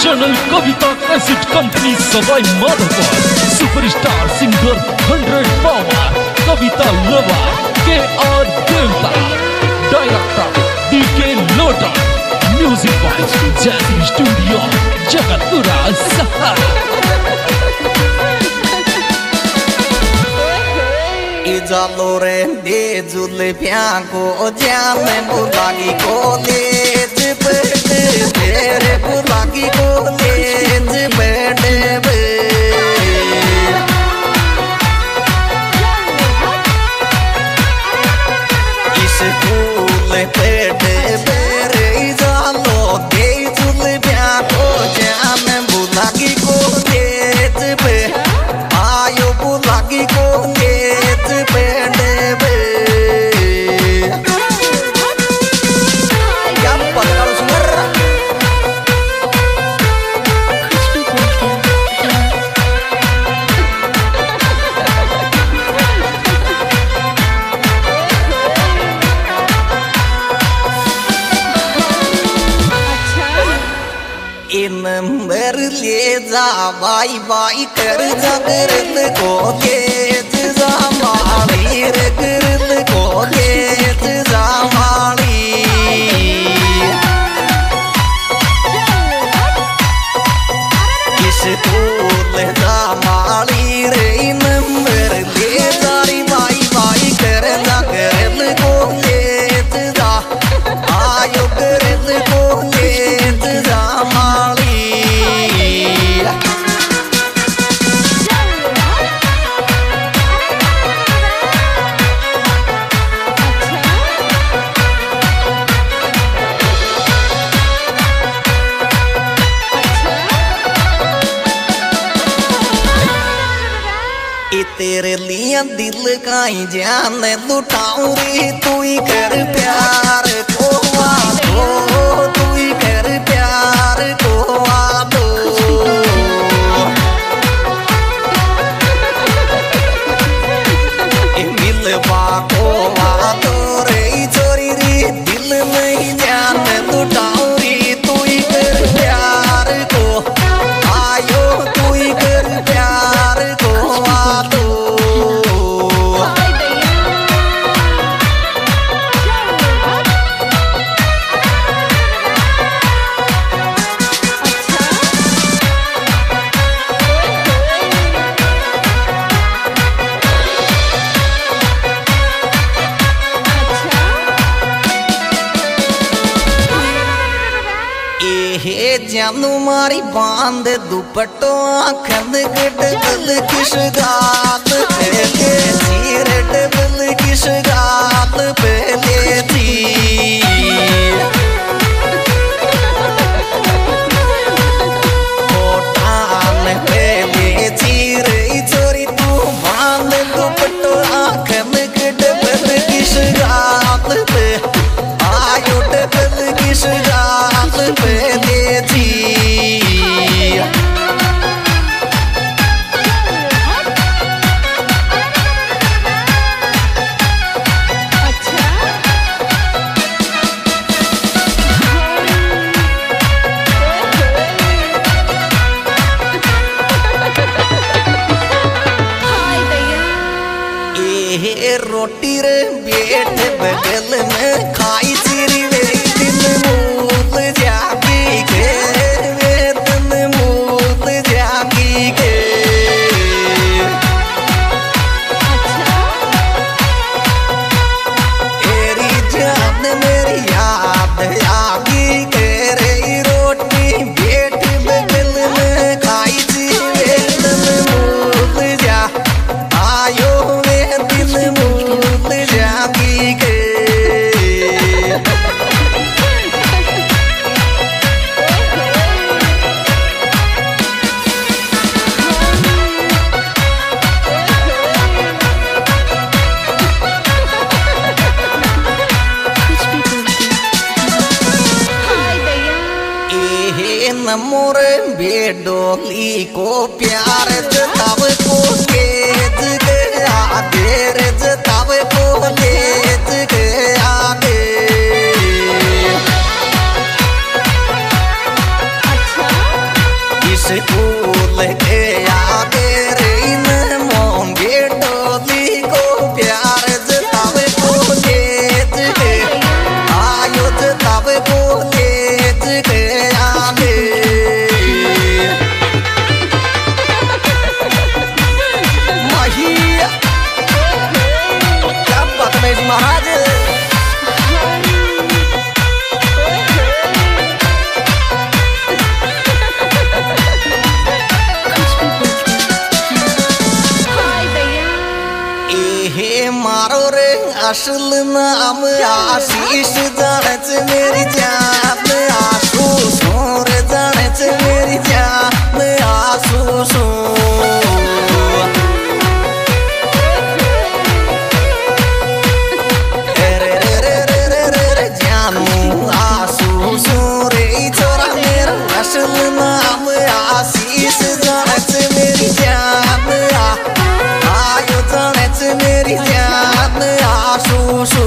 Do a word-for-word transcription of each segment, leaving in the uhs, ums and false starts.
Channel Kavita cassette company Sawai Madhopur superstar singer hundred power Kavita lover के आर देवता डायरेक्टर डी के लोटा म्यूजिक बाय जैसी स्टूडियो जगतपुरा सहारा जालो रे दे जुले प्याको जाने बुलागी कॉलेज बैठे तेरे बुलागी कॉलेज बैठे बे स्कूल बैठे बेरे जालो दे जुले प्याको जाने बुलागी कॉलेज बे आयो बुलागी कॉलेज नंबर ले जा बाई बाई कर जगरल कॉलेज जामाली रे करल कॉलेज जामाली स्कूल जामाली रे नंबर ले जाई बाई बाई कर जगरल कॉलेज जा आयो करल कॉलेज जामाली तेरे लिए दिल का ही जान लुटाऊं रे तू ही कर प्यार को वादो तू ही कर प्यार को वादो मिलवा को वादो रे चोरी रे दिल नहीं जान लुटाऊं रे तू ही कर प्यार को आयो तू ही कर प्यार को वादो जानू मारी बांध दुपट्टो आखंद गडल किस गात पहले सिर डबल किस गात पहले थी कोटान पहले चीर चोरी तू बांध दुपट्टो आखंद गडल किस गात पे आयो डबल किस गात पहले थी रोटी रे बेट बगल में खाई चिरी वे दिन मूल जागी के वे दिन मूल जागी के तेरी जान मेरी याद आगी के रे रोटी बेट बगल में खाई चिरी वे दिन मूल जा आयो वे दिन मूल जागी के मोर बेडोली को प्यार जताव को केज के आगे जताव को लेज के आगे स्कूल के आगे रे न मोम बेटोली को प्यार जतावे को लेज के आयो जतावे को लेज के आगे माहिया क्या बात है महाराज। मारो रे असल नाम आशीष जानच मेरी जान आंसू सोर जानच मेरी जान आंसू सो रे रे रे रे रे रे रे जानू आंसू सो रे छोरा मेरा असल नाम आशीष जानच मेरी जान आयो जानच मेरी जान आंसू सो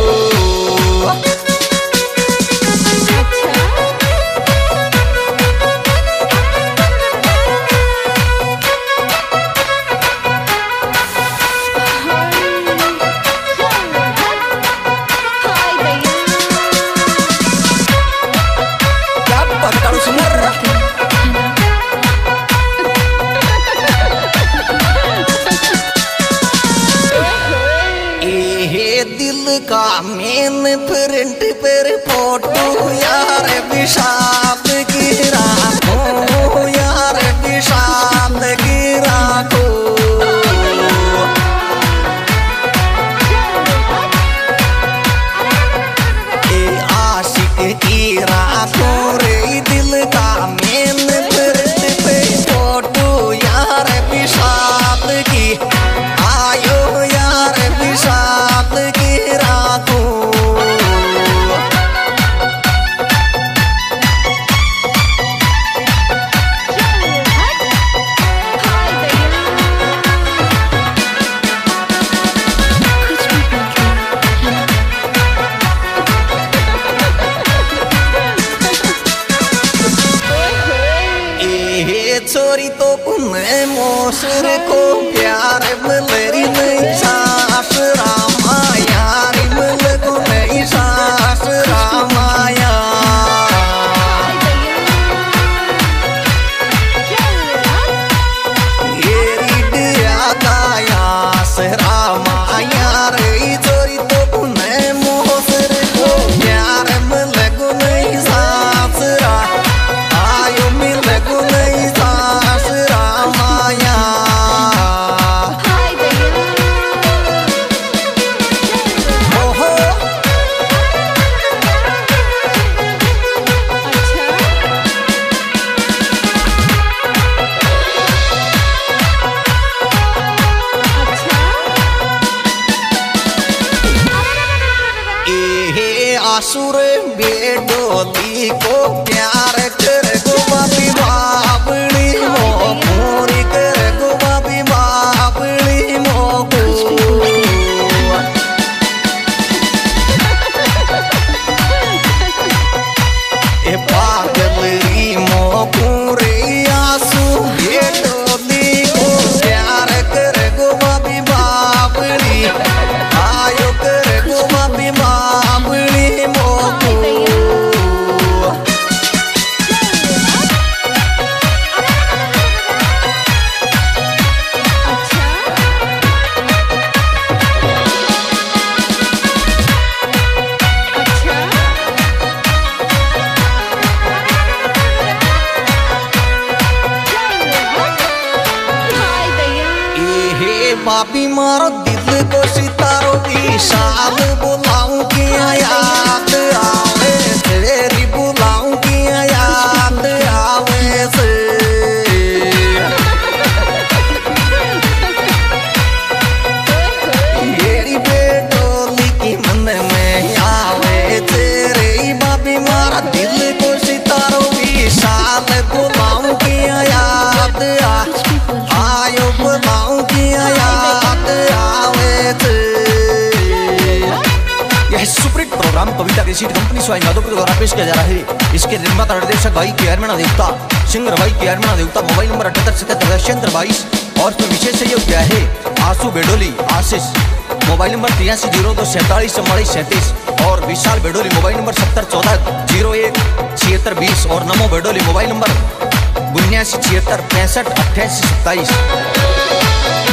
का मेन प्रिंट पर फोटो यार विशाल की राखो यार विशाल की राखो ए आशिक की राखो रे दिल का मेन प्रिंट पे फोटो यार विशाल की आयो यार विशाल की राखो छोरी तो कुने मोसर को प्यार मलरी नहीं सास रामाया मल को नहीं सास रामाया येरी दिया दाया रामाया रे छोरी तो कुने मोसर को प्यार मल को नहीं सास रा आयो मिल को नहीं आसुर बेडोली को प्यार कर गो बाबी बाबड़ी मो पूरी कर गो बाबी बाबड़ी मो ए पागलरी मो पूरी आंसू बेडोली को प्यार कर गो बाबी बाबड़ी आयो कर गो बाबी बाबड़ी बाबी मारो दिल को सितारों की शान बुलाऊं कि याद आवे तेरी बुलाऊं कि याद आवे से मेरी बेटोली की मन में आवे तेरे बाबी मारा दिल को सितारों की शान बुलाऊं कि याद आयो बुलाऊं कि याद आवे थे राम कविता कैसेट कंपनी स्वाई माधोपुर द्वारा पेश किया जा रहा है। इसके निर्माता निर्देशक भाई के आरमणा देवता, सिंगर भाई के आरमणा देवता। मोबाइल नंबर अठहत्तर सतहत्तर चंद्र बाईस। और इसमें विशेष सहयोग किया है आंसू बेडोली आशीष। मोबाइल नंबर तिरासी जीरो दो सैंतालीस चौवालीस सैंतीस। और विशाल बेडोली मोबाइल नंबर सत्तर चौदह जीरो एक छिहत्तर बीस। और नमो बेडोली मोबाइल नंबर उन्यासी छिहत्तर पैंसठ अट्ठाईस सत्ताईस।